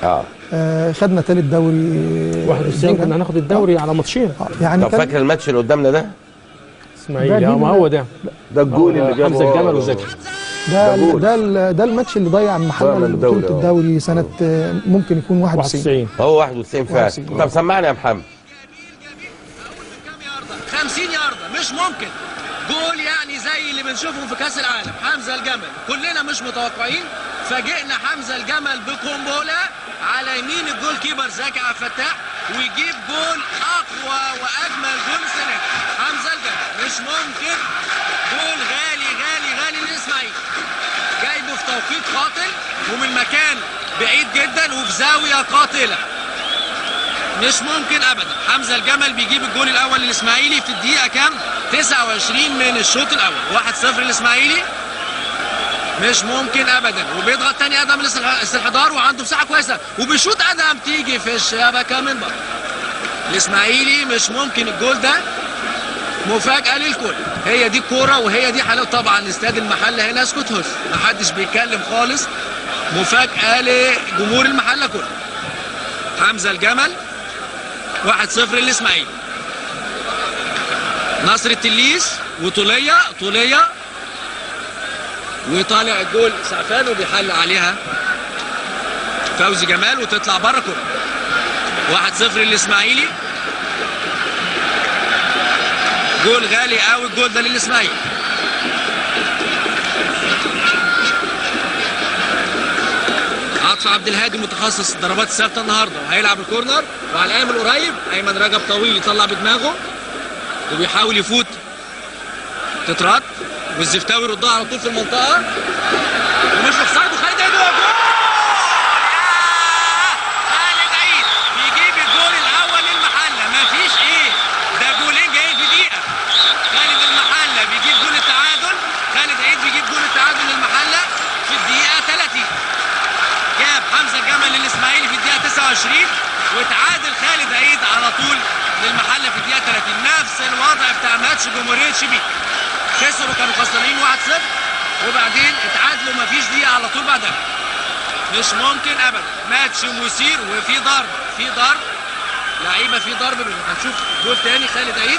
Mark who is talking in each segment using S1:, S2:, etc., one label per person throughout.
S1: خدنا ثالث دوري
S2: 91 كنا هناخد الدوري على ماتشين.
S3: يعني طب فاكر الماتش اللي قدامنا ده؟
S2: اسماعيلي ما هو ده
S3: الجول اللي جابه
S2: حمزه الجمل وزكي.
S1: ده الماتش اللي ضيع المحله بطوله الدوري سنه ممكن يكون 91.
S3: هو 91 فعلا. طب سمعني يا محمد.
S4: 50 ياردة مش ممكن جول يعني زي اللي بنشوفه في كاس العالم. حمزه الجمل كلنا مش متوقعين، فاجئنا حمزه الجمل بقنبله على يمين الجول كيبر زكي عبد الفتاح ويجيب جول اقوى واجمل جول السنه. حمزه الجمل مش ممكن جول غالي غالي غالي للاسماعيلي، جايبه في توقيت قاتل ومن مكان بعيد جدا وفي زاويه قاتله. مش ممكن ابدا. حمزه الجمل بيجيب الجول الاول للاسماعيلي في الدقيقه كام؟ 29 من الشوط الاول. 1-0 للاسماعيلي. مش ممكن ابدا. وبيضغط تاني ادم الاستحضار وعنده مساحه كويسه وبيشوط ادم تيجي في الشبكه من بره. الاسماعيلي مش ممكن الجول ده مفاجاه للكل. هي دي الكوره وهي دي حلاوه طبعا استاد المحله هنا. اسكت هس، محدش بيتكلم خالص. مفاجاه لجمهور المحله كله. حمزه الجمل 1-0 للاسماعيلي. نصر التليس وطوليه وطالع الجول سعفان وبيحل عليها فوزي جمال وتطلع بره كوره. 1-0 للاسماعيلي. جول غالي قوي الجول ده للاسماعيلي. عطف عبد الهادي متخصص الضربات الثابته النهارده وهيلعب الكورنر وعلى الايمن القريب. ايمن رجب طويل يطلع بدماغه وبيحاول يفوت، تترد والزفتاوي يردها على طول في المنطقه ومش اوفسايد وخالد عيد جول. خالد عيد بيجيب الجول الاول للمحله. مفيش ايه ده، جولين جايين في دقيقه. خالد المحله بيجيب جول التعادل. خالد عيد بيجيب جول التعادل للمحله في الدقيقه 30. جاب حمزه الجمل للاسماعيلي في الدقيقه 29 وتعادل خالد عيد على طول للمحله في الدقيقه 30. نفس الوضع بتاع ماتش جمهوريه شبيك. خسروا كانوا خسرانين 1-0 وبعدين اتعادلوا مفيش دقيقه على طول بعدها. مش ممكن ابدا. ماتش مثير وفي ضرب لعيبه في ضرب. هنشوف جول تاني. خالد عيد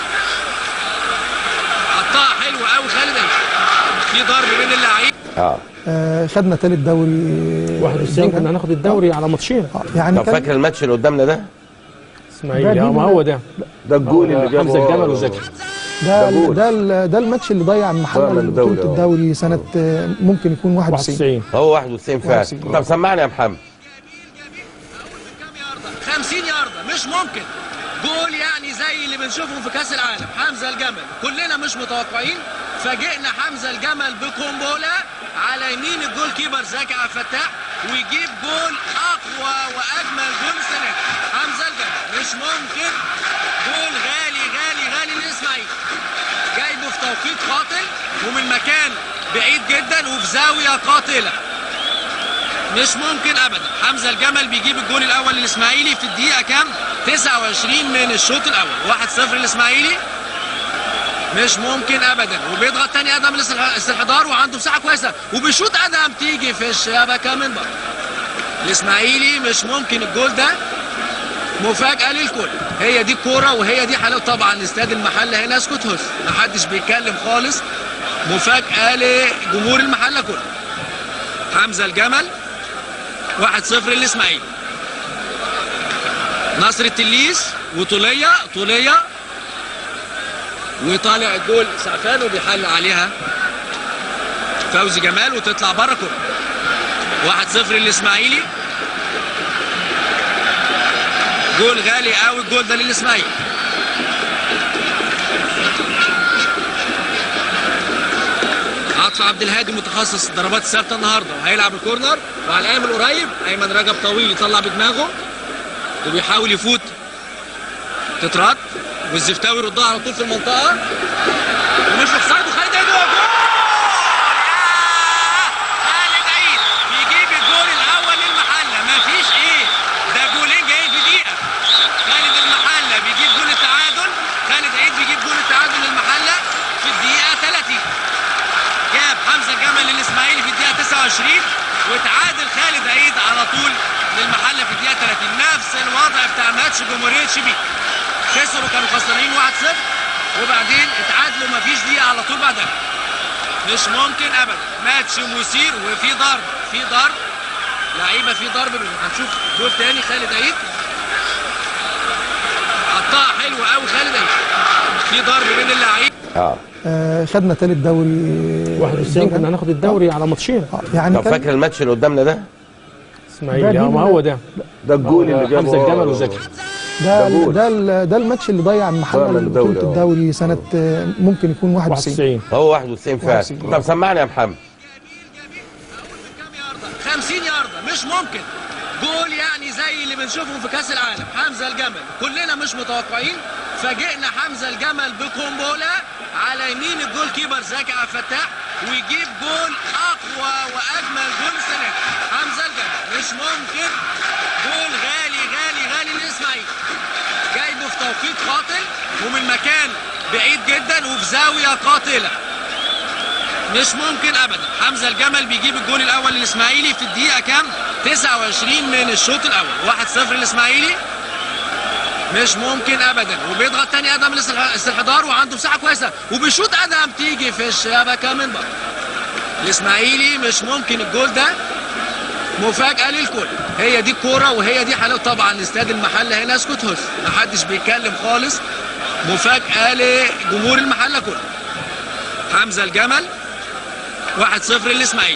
S4: حطها حلوه قوي خالد عيد. في ضرب بين اللعيبه.
S1: خدنا ثالث دوري
S2: 91 كنا هناخد الدوري على ماتشين.
S1: يعني
S3: طب فاكر الماتش اللي قدامنا ده؟
S2: اسماعيلي ما هو ده
S3: الجول اللي جابه
S2: حمزه الجمل وزكي.
S1: ده الماتش اللي ضيع المحله بطوله الدوري سنه ممكن يكون 91.
S3: هو 91 فعلا. طب سمعني يا محمد.
S4: 50 ياردة مش ممكن جول يعني زي اللي بنشوفه في كاس العالم. حمزه الجمل كلنا مش متوقعين، فاجئنا حمزه الجمل بقنبله على يمين الجول كيبر زكي عبد الفتاح ويجيب جول اقوى واجمل جول السنه. حمزه الجمل مش ممكن جول غالي غالي غالي للاسماعيلي، جايبه في توقيت قاتل ومن مكان بعيد جدا وفي زاويه قاتله. مش ممكن ابدا. حمزه الجمل بيجيب الجول الاول للاسماعيلي في الدقيقه كام؟ 29 من الشوط الاول. 1-0 للاسماعيلي. مش ممكن ابدا. وبيضغط تاني ادم الاستحضار وعنده مساحه كويسه وبيشوط ادم تيجي في الشبكه من بره. الاسماعيلي مش ممكن الجول ده مفاجاه للكل. هي دي الكوره وهي دي حلاوه طبعا استاد المحله هنا. اسكت هس، محدش بيتكلم خالص. مفاجاه لجمهور المحله كله. حمزه الجمل 1-0 للاسماعيلي. نصر التليس وطوليه وطالع الجول سعفان وبيحل عليها فوزي جمال وتطلع بره كوره. 1-0 للاسماعيلي. جول غالي قوي الجول ده للاسماعيلي. عطف عبد الهادي متخصص الضربات الثابته النهارده وهيلعب الكورنر وعلى الايمن القريب. ايمن رجب طويل يطلع بدماغه وبيحاول يفوت، تترد والزفتاوي يردها على طول في المنطقه ومش اوفسايد وخالد عيد جول. خالد عيد بيجيب الجول الاول للمحله. مفيش ايه ده، جولين جايين في دقيقه. خالد المحله بيجيب جول التعادل. خالد عيد بيجيب جول التعادل للمحله في الدقيقه 30. جاب حمزه الجمل للاسماعيلي في الدقيقه 29 وتعادل خالد عيد على طول للمحله. ماتش جمهوريه شبين. خسروا كانوا خسرانين 1-0 وبعدين اتعادلوا مفيش دقيقه على طول بعدها. مش ممكن ابدا. ماتش مثير وفي ضرب لعيبه في ضرب. هنشوف جول تاني. خالد عيد قطعها حلوه قوي. خالد عيد في ضرب بين اللعيبه.
S1: خدنا ثالث دوري
S2: 91 كنا هناخد الدوري على ماتشين.
S1: يعني
S3: طب فاكر الماتش اللي قدامنا ده؟
S2: اسماعيلي ما هو ده
S3: الجول اللي جابه
S2: حمزه الجمل وزكي.
S1: ده الماتش اللي ضيع محل بطولة الدوري سنة ممكن يكون 91.
S3: هو 91 فعلا. طب سمعني يا محمد.
S4: 50 ياردة مش ممكن. جول يعني زي اللي بنشوفه في كاس العالم. حمزه الجمل كلنا مش متوقعين. فاجئنا حمزه الجمل بقنبله على يمين الجول كيبر زكي عبد الفتاح ويجيب جول اقوى واجمل جول السنه دي. حمزه الجمل مش ممكن. جول غالي غالي غالي للاسماعيلي. جايبه في توقيت قاتل ومن مكان بعيد جدا وفي زاويه قاتله. مش ممكن ابدا. حمزه الجمل بيجيب الجول الاول للاسماعيلي في الدقيقه كام؟ 29 من الشوط الاول. 1-0 للاسماعيلي. مش ممكن ابدا. وبيضغط تاني ادم الاستحضار وعنده مساحه كويسه وبيشوط ادم تيجي في الشبكه من بره. الاسماعيلي مش ممكن. الجول ده مفاجاه للكل. هي دي الكوره وهي دي حلاوه طبعا استاد المحله. هنا اسكت هس محدش بيتكلم خالص. مفاجاه لجمهور المحله كله. حمزه الجمل 1-0 للاسماعيلي.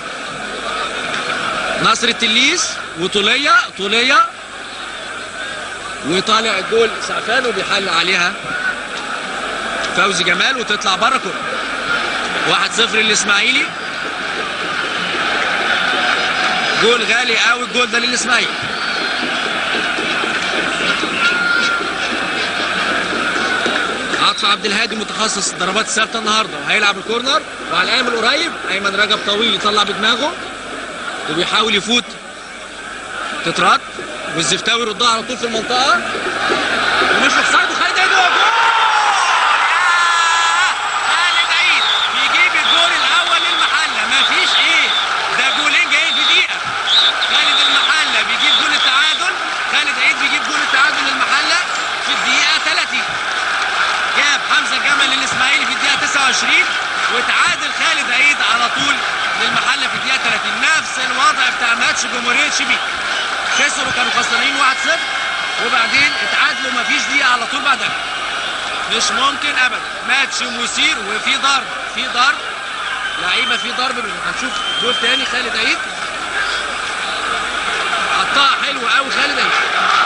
S4: نصر التليس وطوليه وطالع الجول سعفان وبيحل عليها فوزي جمال وتطلع بره كوره. 1-0 للاسماعيلي. جول غالي قوي الجول ده للاسماعيلي. عطف عبد الهادي متخصص الضربات الثابته النهارده وهيلعب الكورنر وعلى الايمن القريب. ايمن رجب طويل يطلع بدماغه وبيحاول يفوت تترد والزفتاوي يردها على طول في المنطقه ومش اوفسايد. وخالد عيد خالد عيد بيجيب الجول الاول للمحله. مفيش ايه ده جولين جايين في دقيقه. خالد المحله بيجيب جول التعادل. خالد عيد بيجيب جول التعادل للمحله في الدقيقه 30. جاب حمزه الجمل للاسماعيلي في الدقيقه 29 وتعادل خالد عيد على طول للمحله في الدقيقه 30. نفس الوضع بتاع ماتش جمهوريه شبين. خسروا كانوا خسرانين 1-0 وبعدين اتعادلوا مفيش دقيقه على طول بعدها. مش ممكن ابدا. ماتش مثير وفي ضرب لعيبه في ضرب. هنشوف جول تاني. خالد عيد قطعها حلوه قوي. خالد عيد